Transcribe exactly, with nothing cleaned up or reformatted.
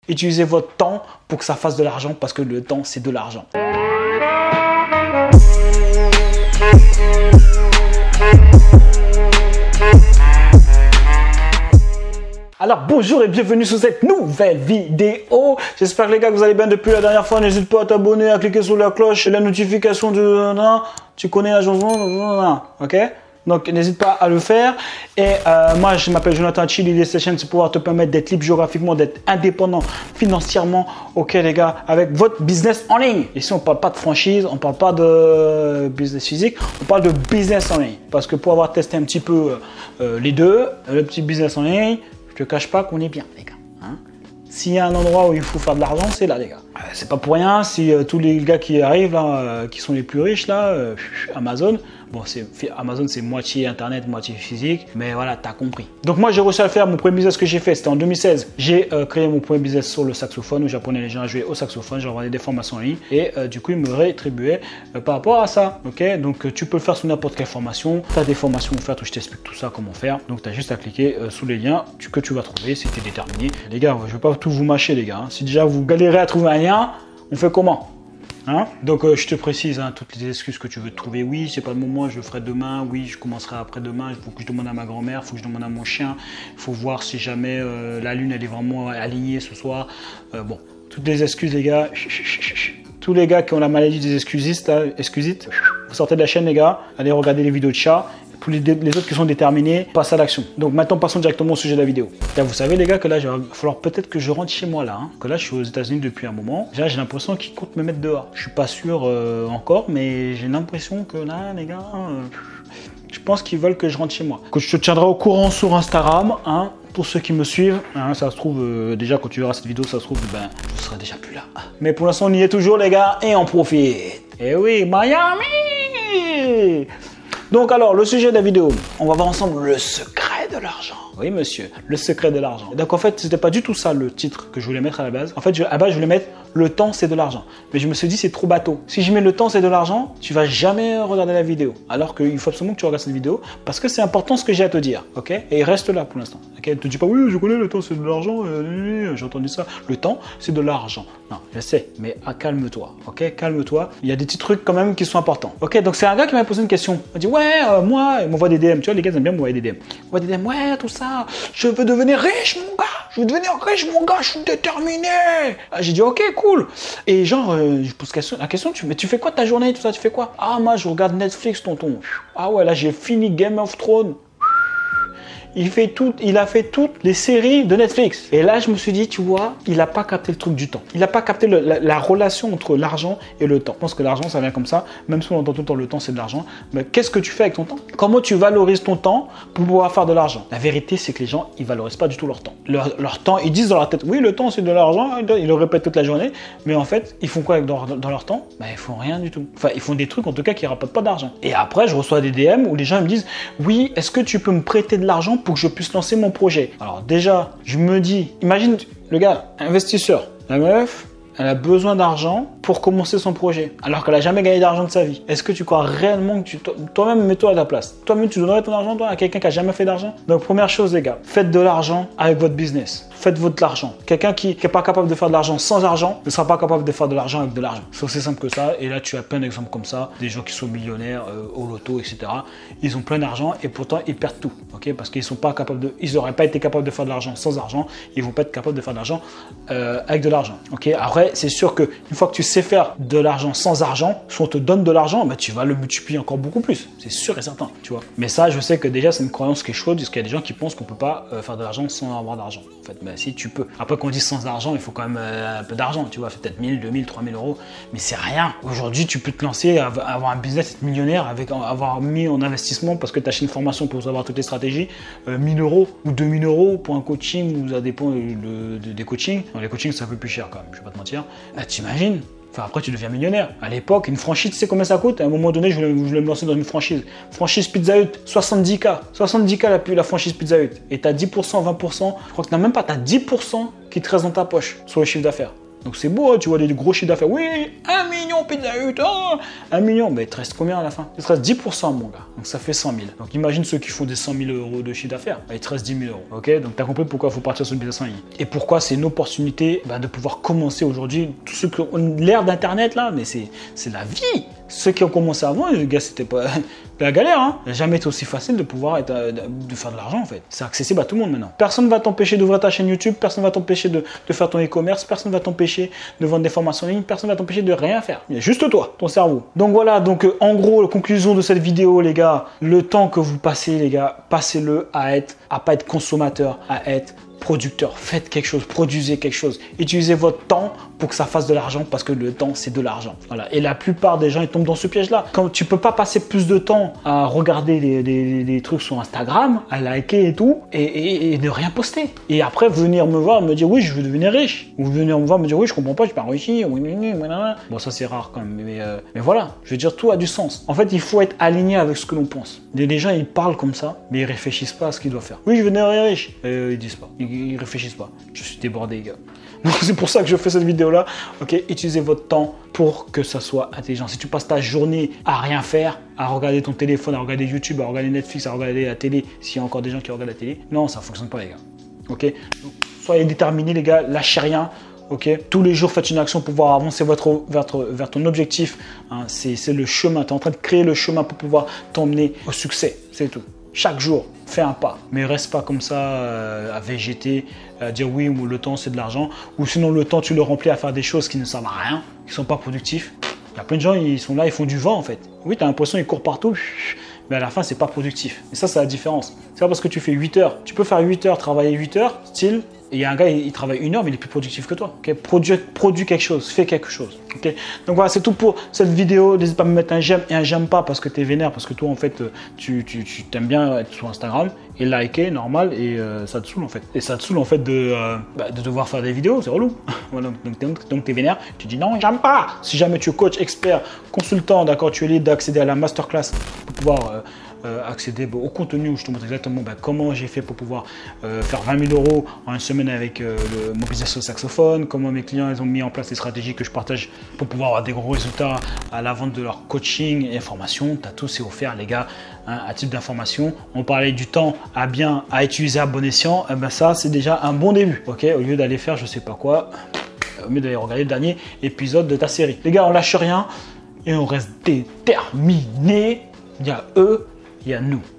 Utilisez votre temps pour que ça fasse de l'argent parce que le temps, c'est de l'argent. Alors bonjour et bienvenue sur cette nouvelle vidéo. J'espère les gars que vous allez bien depuis la dernière fois. N'hésite pas à t'abonner, à cliquer sur la cloche et la notification de... Tu connais la chanson, ok? Donc n'hésite pas à le faire. Et euh, moi je m'appelle Jonathan Chi. L'idée de cette chaîne c'est pouvoir te permettre d'être libre géographiquement, d'être indépendant financièrement, ok les gars, avec votre business en ligne. Ici on parle pas de franchise, on parle pas de business physique, on parle de business en ligne. Parce que pour avoir testé un petit peu euh, les deux, le petit business en ligne, je te cache pas qu'on est bien les gars. Hein. S'il y a un endroit où il faut faire de l'argent, c'est là les gars. Euh, c'est pas pour rien si euh, tous les gars qui arrivent là, euh, qui sont les plus riches là, euh, Amazon. Bon, Amazon, c'est moitié internet, moitié physique, mais voilà, tu as compris. Donc moi, j'ai réussi à le faire. Mon premier business que j'ai fait, c'était en deux mille seize. J'ai euh, créé mon premier business sur le saxophone où j'apprenais les gens à jouer au saxophone. J'ai envoyé des formations en ligne et euh, du coup, ils me rétribuaient euh, par rapport à ça. Ok, donc euh, tu peux le faire sur n'importe quelle formation. Tu as des formations offertes où je t'explique tout ça, comment faire. Donc tu as juste à cliquer euh, sous les liens tu, que tu vas trouver si tu es déterminé. Les gars, je ne vais pas tout vous mâcher, les gars. Hein. Si déjà vous galérez à trouver un lien, on fait comment? Hein? Donc euh, je te précise hein, toutes les excuses que tu veux trouver. Oui, c'est pas le moment, je le ferai demain. Oui, je commencerai après-demain. Il faut que je demande à ma grand-mère, il faut que je demande à mon chien. Il faut voir si jamais euh, la lune elle est vraiment alignée ce soir. Euh, bon, toutes les excuses les gars. Tous les gars qui ont la maladie des excusistes, là, excusites, vous sortez de la chaîne les gars. Allez regarder les vidéos de chat. Pour les, les autres qui sont déterminés, passez à l'action. Donc maintenant, passons directement au sujet de la vidéo. Là, vous savez les gars que là, il va falloir peut-être que je rentre chez moi là. Hein, que là, je suis aux États-Unis depuis un moment. Là, j'ai l'impression qu'ils comptent me mettre dehors. Je suis pas sûr euh, encore, mais j'ai l'impression que là, les gars, euh, je pense qu'ils veulent que je rentre chez moi. Que je te tiendrai au courant sur Instagram, hein, pour ceux qui me suivent. Hein, ça se trouve, euh, déjà quand tu verras cette vidéo, ça se trouve, ben, je serai déjà plus là. Mais pour l'instant, on y est toujours les gars, et on profite. Et oui, Miami. Donc alors, le sujet de la vidéo, on va voir ensemble le secret de l'argent. Oui monsieur, le secret de l'argent. Donc en fait, c'était pas du tout ça le titre que je voulais mettre à la base. En fait, je, à la base, je voulais mettre le temps c'est de l'argent. Mais je me suis dit c'est trop bateau. Si je mets le temps c'est de l'argent, tu vas jamais regarder la vidéo. Alors qu'il faut absolument que tu regardes cette vidéo parce que c'est important ce que j'ai à te dire. Ok? Et reste là pour l'instant. Ok? Ne te dis pas oui, je connais le temps c'est de l'argent. Euh, j'ai entendu ça. Le temps c'est de l'argent. Non, je sais, mais ah, calme-toi. Ok? Calme-toi. Il y a des petits trucs quand même qui sont importants. Ok? Donc c'est un gars qui m'a posé une question. Il m'a dit ouais, euh, moi, il m'envoie des D M. Tu vois, les gars ils aiment bien m'envoyer des D M. Il m'envoie des D M. Ouais, tout ça. Je veux devenir riche, mon gars. Je veux devenir riche, mon gars. Je suis déterminé. J'ai dit, ok, cool. Et genre, euh, je pose question, la question, tu, mais tu fais quoi de ta journée, tout ça, tu fais quoi? Ah, moi, je regarde Netflix, tonton. Ah ouais, là, j'ai fini Game of Thrones. Il, fait tout, il a fait toutes les séries de Netflix. Et là, je me suis dit, tu vois, il n'a pas capté le truc du temps. Il n'a pas capté le, la, la relation entre l'argent et le temps. Je pense que l'argent, ça vient comme ça. Même si on entend tout le temps le temps, c'est de l'argent. Mais qu'est-ce que tu fais avec ton temps? Comment tu valorises ton temps pour pouvoir faire de l'argent? La vérité, c'est que les gens, ils ne valorisent pas du tout leur temps. Leur, leur temps, ils disent dans leur tête, oui, le temps, c'est de l'argent. Ils le répètent toute la journée. Mais en fait, ils font quoi avec dans, dans leur temps? Ben, ils font rien du tout. Enfin, ils font des trucs, en tout cas, qui ne rapportent pas d'argent. Et après, je reçois des D M où les gens me disent, oui, est-ce que tu peux me prêter de l'argent pour que je puisse lancer mon projet? Alors déjà, je me dis, imagine le gars, investisseur, la meuf, elle a besoin d'argent pour commencer son projet, alors qu'elle n'a jamais gagné d'argent de sa vie. Est-ce que tu crois réellement que tu... Toi-même, mets-toi à ta place. Toi-même, tu donnerais ton argent toi, à quelqu'un qui n'a jamais fait d'argent? Donc, première chose, les gars, faites de l'argent avec votre business. Faites votre l'argent. Quelqu'un qui n'est pas capable de faire de l'argent sans argent ne sera pas capable de faire de l'argent avec de l'argent. C'est aussi simple que ça. Et là, tu as plein d'exemples comme ça. Des gens qui sont millionnaires euh, au loto, et cetera. Ils ont plein d'argent et pourtant, ils perdent tout. Okay? Parce qu'ils sont pas capables de... Ils n'auraient pas été capables de faire de l'argent sans argent. Ils ne vont pas être capables de faire de l'argent euh, avec de l'argent. Okay? Après, c'est sûr qu'une fois que tu sais faire de l'argent sans argent, si on te donne de l'argent, bah, tu vas le multiplier encore beaucoup plus. C'est sûr et certain. Tu vois. Mais ça, je sais que déjà, c'est une croyance qui est chaude. Parce qu'il y a des gens qui pensent qu'on ne peut pas euh, faire de l'argent sans avoir d'argent. En fait, bah, si tu peux. Après, quand on dit sans argent, il faut quand même euh, un peu d'argent. Tu vois, peut-être mille, deux mille, trois mille euros. Mais c'est rien. Aujourd'hui, tu peux te lancer, à avoir un business, être millionnaire, avec avoir mis en investissement parce que tu as acheté une formation pour savoir toutes les stratégies, euh, mille euros ou deux mille euros pour un coaching, ou ça dépend de, de, des coachings. Non, les coachings, c'est un peu plus cher quand même, je vais pas te mentir. Bah, t'imagines? Enfin, après, tu deviens millionnaire. À l'époque, une franchise, tu sais combien ça coûte? À un moment donné, je voulais, je voulais me lancer dans une franchise. Franchise Pizza Hut, soixante-dix K. soixante-dix K la, la franchise Pizza Hut. Et tu as dix pour cent, vingt pour cent. Je crois que tu n'as même pas, tu as dix pour cent qui te reste dans ta poche sur le chiffre d'affaires. Donc c'est beau, hein, tu vois des gros chiffres d'affaires. Oui, un million million, pizza huit, oh, un million. Mais il te reste combien à la fin? Il te reste dix pour cent, mon gars. Donc ça fait cent mille. Donc imagine ceux qui font des cent mille euros de chiffre d'affaires. Bah, il te reste dix mille euros. Ok, donc tu as compris pourquoi il faut partir sur le business en ligne. Et pourquoi c'est une opportunité bah, de pouvoir commencer aujourd'hui. Tous ceux qui ont l'ère d'Internet là, mais c'est la vie. Ceux qui ont commencé avant, les gars, c'était pas la galère. Hein. Il n'a jamais été aussi facile de pouvoir être, de faire de l'argent en fait. C'est accessible à tout le monde maintenant. Personne ne va t'empêcher d'ouvrir ta chaîne YouTube, personne ne va t'empêcher de, de faire ton e-commerce, personne ne va t'empêcher de vendre des formations en ligne, personne ne va t'empêcher de rien faire. Il y a juste toi, ton cerveau. Donc voilà, donc euh, en gros, la conclusion de cette vidéo, les gars, le temps que vous passez, les gars, passez-le à être, à pas être consommateur, à être producteur. Faites quelque chose, produisez quelque chose. Utilisez votre temps pour que ça fasse de l'argent parce que le temps, c'est de l'argent. Voilà. Et la plupart des gens, ils tombent dans ce piège-là. Quand tu peux pas passer plus de temps à regarder des, des, des trucs sur Instagram, à liker et tout, et, et, et ne rien poster. Et après, venir me voir, me dire oui, je veux devenir riche. Ou venir me voir, me dire oui, je comprends pas, je suis pas riche. Bon, ça c'est rare quand même. Mais, euh, mais voilà, je veux dire, tout a du sens. En fait, il faut être aligné avec ce que l'on pense. Les gens, ils parlent comme ça, mais ils réfléchissent pas à ce qu'ils doivent faire. Oui, je veux devenir riche. Euh, ils disent pas. Ils, ils réfléchissent pas. Je suis débordé, gars. Donc c'est pour ça que je fais cette vidéo là. Ok, utilisez votre temps pour que ça soit intelligent. Si tu passes ta journée à rien faire, à regarder ton téléphone, à regarder YouTube, à regarder Netflix, à regarder la télé, s'il y a encore des gens qui regardent la télé, non, ça fonctionne pas, les gars. Ok, donc, soyez déterminés, les gars, lâchez rien. Ok, tous les jours faites une action pour pouvoir avancer votre, votre, vers ton objectif. Hein, c'est le chemin. Tu es en train de créer le chemin pour pouvoir t'emmener au succès. C'est tout. Chaque jour, fais un pas, mais reste pas comme ça euh, à végéter, à dire oui, le temps c'est de l'argent, ou sinon le temps tu le remplis à faire des choses qui ne servent à rien, qui ne sont pas productifs. Il y a plein de gens, ils sont là, ils font du vent en fait. Oui, tu as l'impression qu'ils courent partout, mais à la fin, c'est pas productif. Et ça, c'est la différence. C'est pas parce que tu fais huit heures. Tu peux faire huit heures, travailler huit heures, style, et il y a un gars, il, il travaille une heure, mais il est plus productif que toi. Okay? Produis, produis quelque chose, fais quelque chose. Okay? Donc voilà, c'est tout pour cette vidéo. N'hésite pas à me mettre un j'aime et un j'aime pas parce que tu es vénère, parce que toi, en fait, tu, tu, tu t'aimes bien être sur Instagram et liker, normal, et euh, ça te saoule en fait. Et ça te saoule en fait de, euh, bah, de devoir faire des vidéos, c'est relou. Voilà, donc donc, donc tu es vénère, tu dis non, j'aime pas. Si jamais tu es coach, expert, consultant, d'accord, tu es libre d'accéder à la masterclass pour pouvoir euh, euh, accéder bah, au contenu où je te montre exactement bah, comment j'ai fait pour pouvoir euh, faire vingt mille euros en une semaine avec euh, le, mon business au saxophone, comment mes clients ils ont mis en place les stratégies que je partage pour pouvoir avoir des gros résultats à la vente de leur coaching et formation. Tu as tout, c'est offert, les gars, hein, à titre d'information. On parlait du temps à bien à utiliser à bon escient, eh ben ça c'est déjà un bon début. Ok, au lieu d'aller faire je sais pas quoi, au mieux d'aller regarder le dernier épisode de ta série. Les gars, on lâche rien et on reste déterminés. Il y a eux, il y a nous.